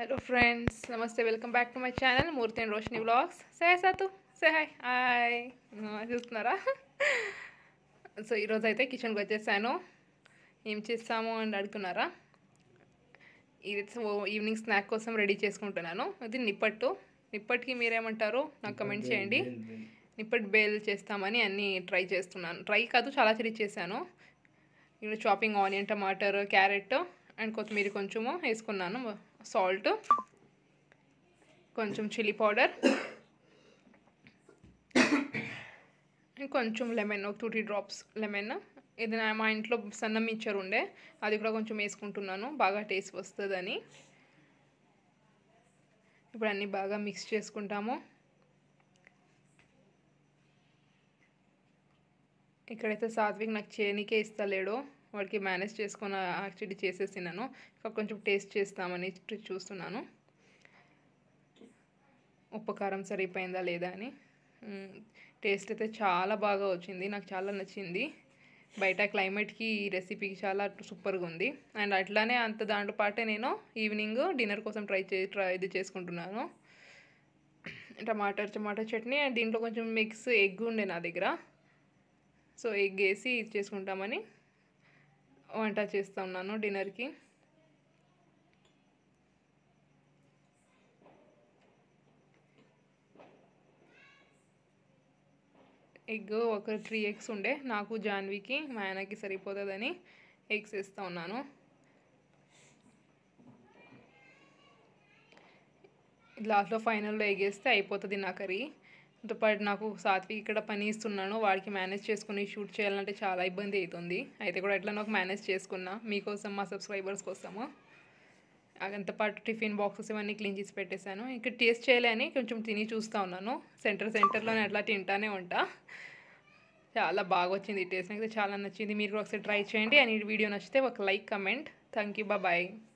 Hello friends, namaste, welcome back to my channel Murthy and Roshni Vlogs. Say hi Satu, say hi. Hi. చూస్తున్నారా? So ఈరోజు అయితే కిచెన్కి వచ్చేసాను. ఏం చేస్తాము అని అడుగుతున్నారా? ఇది ఈవినింగ్ స్నాక్ కోసం రెడీ చేసుకుంటున్నాను. ఇది నిప్పట్కి మీరేమంటారు నాకు కమెంట్ చేయండి. నిప్పట్ బేల్ చేస్తామని అన్నీ ట్రై చేస్తున్నాను. ట్రై కాదు, చాలా చేశాను. ఇప్పుడు chopping onion, tomato, carrot and కొత్తిమీర కొంచెము వేసుకున్నాను. సాల్ట్, కొంచెం చిల్లీ పౌడర్, కొంచెం లెమన్, ఒక 2-3 డ్రాప్స్ లెమన్. ఇది మా ఇంట్లో సన్నం మిక్చర్ ఉండే, అది కూడా కొంచెం వేసుకుంటున్నాను బాగా టేస్ట్ వస్తుందని. ఇప్పుడు అన్నీ బాగా మిక్స్ చేసుకుంటాము. ఇక్కడైతే సాత్విక్ నాకు చేయనికే ఇస్తలేడు, వాడికి మేనేజ్ చేసుకొని యాక్చువల్లీ చేసేసినాను. ఇంకా కొంచెం టేస్ట్ చేస్తామని చూస్తున్నాను, ఉప్పు కారం సరిపోయిందా లేదా అని. టేస్ట్ అయితే చాలా బాగా వచ్చింది, నాకు చాలా నచ్చింది. బయట క్లైమేట్కి ఈ రెసిపీకి చాలా సూపర్గా ఉంది. అండ్ అట్లానే దాంట్లో పాటే నేను ఈవినింగ్ డిన్నర్ కోసం ఇది చేసుకుంటున్నాను. టమాటా చట్నీ. అండ్ దీంట్లో కొంచెం మిక్స్ ఎగ్ ఉండే నా దగ్గర, సో ఎగ్ వేసి ఇది చేసుకుంటామని వంట చేస్తూ ఉన్నాను డిన్నర్కి. ఎగ్ ఒక 3 ఎగ్స్ ఉండే, నాకు జాన్వికి మా ఆయనకి సరిపోతుందని ఎగ్స్ వేస్తూ ఉన్నాను. లాస్ట్లో ఫైనల్లో ఎగ్ వేస్తే అయిపోతుంది నా కర్రీ. పాటు నాకు సాత్విక్ ఇక్కడ పని ఇస్తున్నాను, వాడికి మేనేజ్ చేసుకుని షూట్ చేయాలంటే చాలా ఇబ్బంది అవుతుంది. అయితే కూడా ఎట్లా నాకు మేనేజ్ చేసుకున్నా మీకోసం, మా సబ్స్క్రైబర్స్ కోసము. అంతపాటు టిఫిన్ బాక్సెస్ ఇవన్నీ క్లీన్ చేసి పెట్టేశాను. ఇక్కడ టేస్ట్ చేయాలని కొంచెం తిని చూస్తూ ఉన్నాను. సెంటర్లోనే అట్లా తింటానే ఉంటా. చాలా బాగా వచ్చింది టేస్ట్, నాకు చాలా నచ్చింది. మీరు కూడా ఒకసారి ట్రై చేయండి. అండ్ ఈ వీడియో నచ్చితే ఒక like, comment. Thank you, bye.